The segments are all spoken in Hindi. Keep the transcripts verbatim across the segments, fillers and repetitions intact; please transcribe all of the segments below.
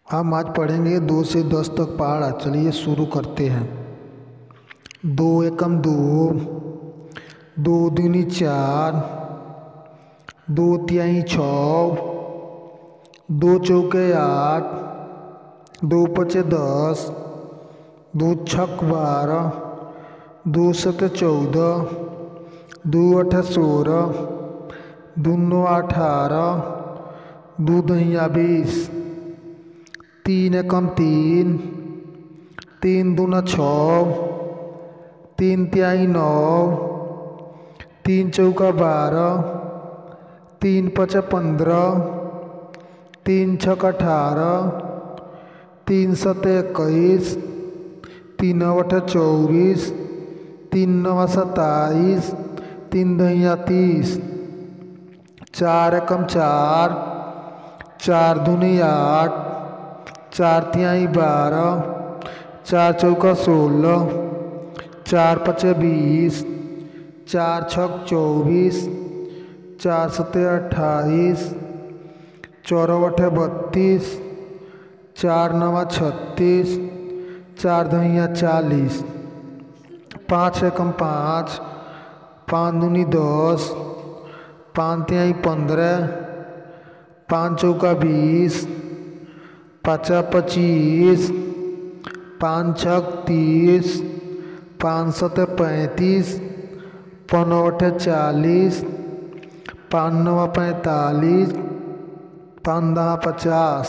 हम आज पढ़ेंगे दो से दस तक पहाड़ा। चलिए शुरू करते हैं। दो एकम दो, दो दूनी चार, दो तिहाई छः, दो चौके आठ, दो पचे दस, दो छक बारह, दो सत चौदह, दो अठ सोलह, दो नौ अठारह, दो दहिया बीस, तीन एकम तीन, तीन दूना छः, तीन तिहाई नौ, तीन चौका बारह, तीन पचा पंद्रह, तीन छक अठारह, तीन सत इक्कीस, तीन अठ चौबीस, तीन नवा सत्ताईस, तीन दहिया तीस, चार एकम चार, चार दूनी आठ, चार तिहाई बारह, चार चौका सोलह, चार पचे बीस, चार छक चौबीस, चार सत अट्ठाईस, चौरह अठ बत्तीस, चार नवा छत्तीस, चार दहिया चालीस, पाँच एकम पाँच, पाँच दूनी दस, पाँच तिहाई पंद्रह, पाँच चौका बीस, पचा पच्चीस, पाँच छक तीस, पाँच सत पैंतीस, पनौ अठ चालीस, पाँच नवा पैंतालीस, पाँच दहा पचास,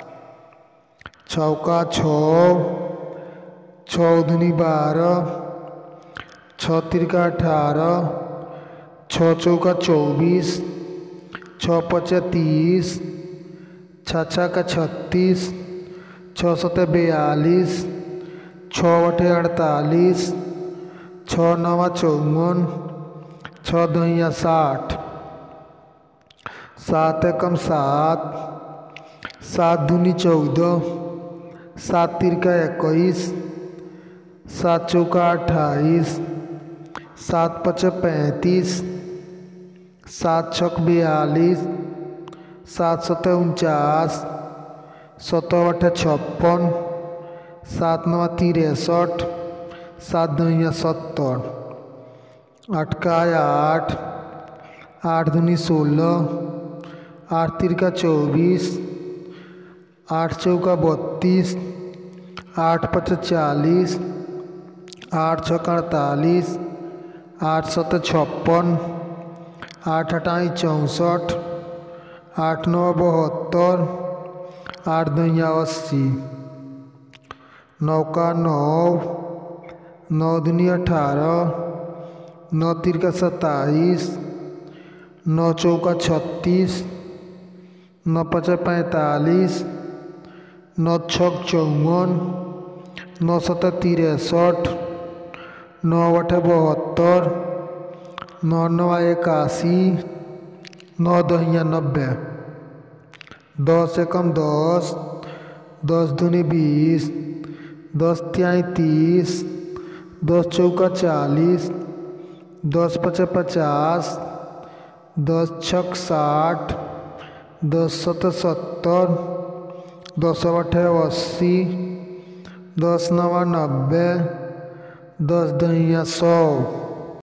चौका छः, छः दूनी बारह, छः तिरका अठारह, छः चौका चौबीस, छः पचा तीस, छः छक्का छत्तीस, छः सत बयालीस, छः अठे अड़तालीस, छः नवा चौवन, छः दहिया साठ, सात एकम सात, सात दूनी चौदह, सात तिरका इक्कीस, सात चौका अट्ठाईस, सात पचे पैंतीस, सात छक बयालीस, सात सत उनचास, सत अठ छप्पन, सात नवा तिरसठ, सात दहिया सत्तर, आठ का आठ, आठ दूनी सोलह, आठ तिरका चौबीस, आठ चौका बत्तीस, आठ पचा चालीस, आठ छक अड़तालीस, आठ सत छप्पन, आठ अठाई चौंसठ, आठ नौ बहत्तर, आठ दहिया अस्सी, नौ का नौ, नौ दूनी अठारह, नौ तिरका सत्ताईस, नौ चौका छत्तीस, नौ पचा पैंतालीस, नौ छक चौवन, नौ सत तिरसठ, नौ अठ बहत्तर, नौ नवा इक्यासी, नौ दहिया नब्बे, दस एकम दस, दस दूनी बीस, दस तिहाई तीस, दस चौका चालीस, दस पचा पचास, दस छक साठ, दस सत सत्तर, दस अठ अस्सी, दस नवा नब्बे, दस दहिया सौ।